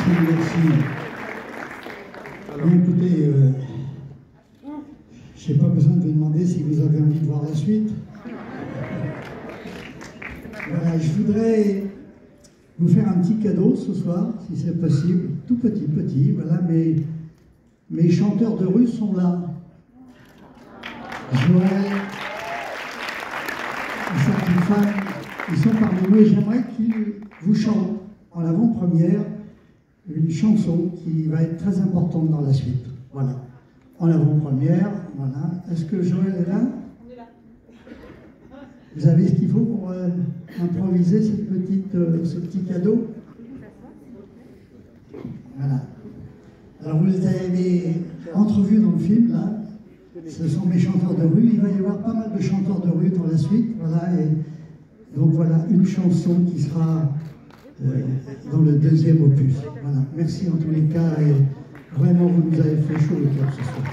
merci. Bien, écoutez, je n'ai pas besoin de vous demander si vous avez envie de voir la suite. Voilà, je voudrais vous faire un petit cadeau ce soir, si c'est possible, tout petit, voilà, mes chanteurs de rue sont là. Joël et sa petite femme, ils sont parmi nous et j'aimerais qu'ils vous chantent en avant-première une chanson qui va être très importante dans la suite. Voilà, en avant-première, voilà. Est-ce que Joël est là? On est là. Vous avez ce qu'il faut pour improviser ce petit cadeau? Voilà. Alors vous les avez entrevus dans le film, là. Ce sont mes chanteurs de rue. Il va y avoir pas mal de chanteurs de rue dans la suite. Voilà. Et donc voilà une chanson qui sera dans le deuxième opus. Voilà. Merci en tous les cas. Et vraiment, vous nous avez fait chaud le cœur ce soir.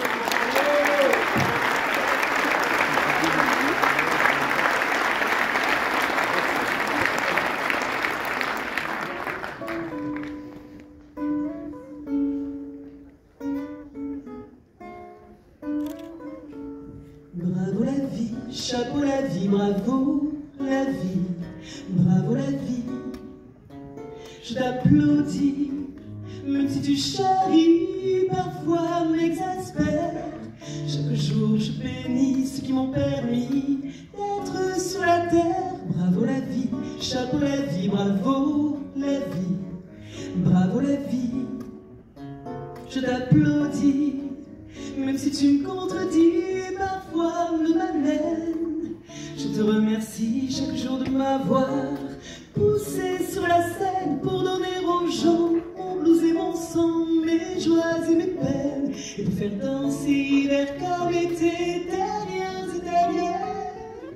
Bravo la vie, chapeau la vie, bravo la vie, bravo la vie. Je t'applaudis, même si tu charries, parfois m'exaspères. Chaque jour je bénis ceux qui m'ont permis d'être sur la terre. Bravo la vie, chapeau la vie, bravo la vie, bravo la vie. Je t'applaudis, même si tu me contredis, parfois me malmène. Je te remercie chaque jour de m'avoir poussé sur la scène pour donner aux gens mon blues et mon sang, mes joies et mes peines, et pour faire danser vers comme été terriens et terriennes.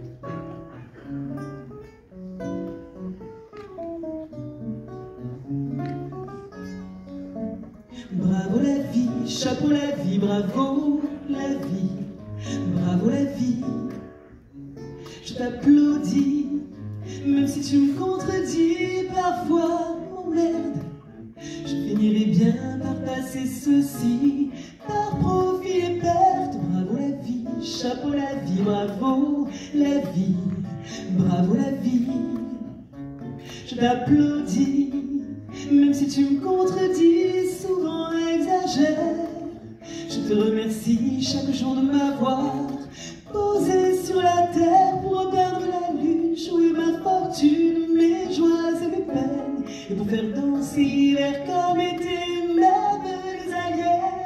Bravo la vie, chapeau la vie, bravo la vie, bravo la vie. Je t'applaudis, même si tu me contredis, parfois m'emmerde. Je finirai bien par passer ceci, par profit et perte. Bravo la vie, chapeau la vie, bravo la vie, bravo la vie. Je t'applaudis, même si tu me contredis, souvent exagère. Je te remercie chaque jour de m'avoir posé sur la terre pour repeindre la lune, jouer ma fortune, mes joies et mes peines, et pour faire danser l'air comme étaient même les aliens.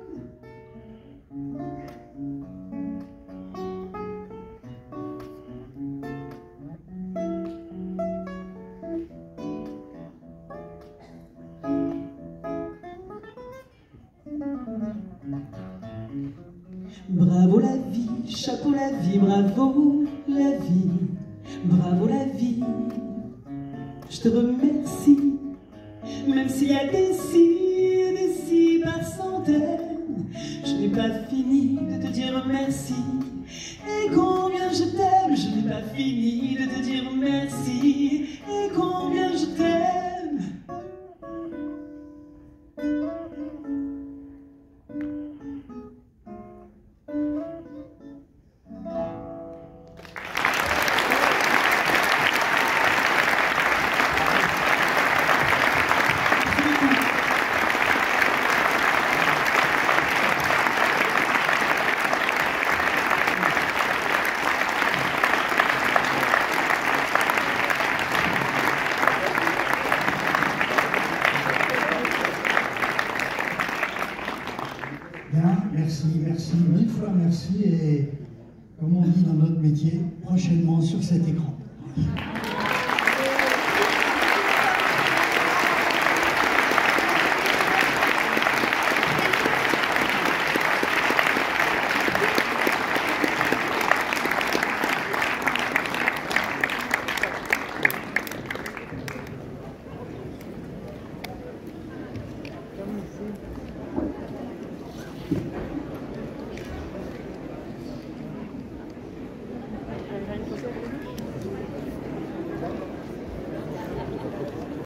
Bravo la vie, chapeau la vie, bravo la vie, bravo la vie. Je te remercie, même s'il y a des si par centaines. Je n'ai pas fini de te dire merci, et combien je t'aime. Je n'ai pas fini de te dire merci, et combien je t'aime. Merci, mille fois merci et comme on dit dans notre métier, prochainement sur cet écran.